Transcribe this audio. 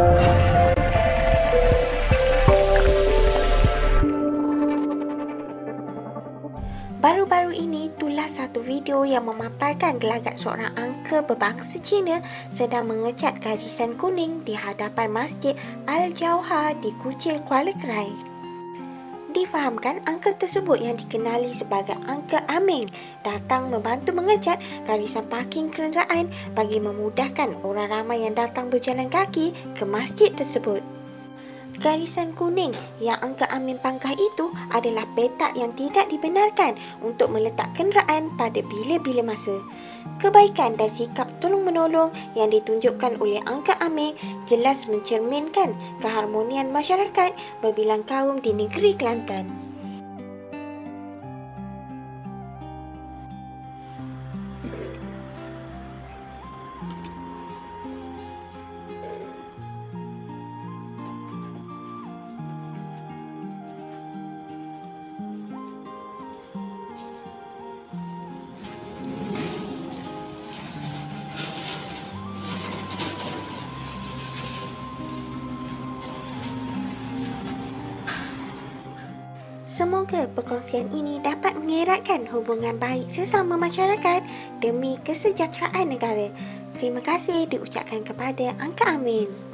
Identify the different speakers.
Speaker 1: Baru-baru ini tulas satu video yang memaparkan gelagat seorang angka berbangsa Cina sedang mengecat garisan kuning di hadapan Masjid Al-Jauhar di Kuching, Kuala Krai. Difahamkan angka tersebut yang dikenali sebagai angka Aming datang membantu mengecat garisan parking kenderaan bagi memudahkan orang ramai yang datang berjalan kaki ke masjid tersebut. Garisan kuning yang angka Amin pangkah itu adalah petak yang tidak dibenarkan untuk meletak kenderaan pada bila-bila masa. Kebaikan dan sikap tolong-menolong yang ditunjukkan oleh angka Amin jelas mencerminkan keharmonian masyarakat berbilang kaum di negeri Kelantan. Semoga perkongsian ini dapat mengeratkan hubungan baik sesama masyarakat demi kesejahteraan negara. Terima kasih diucapkan kepada Angka Amin.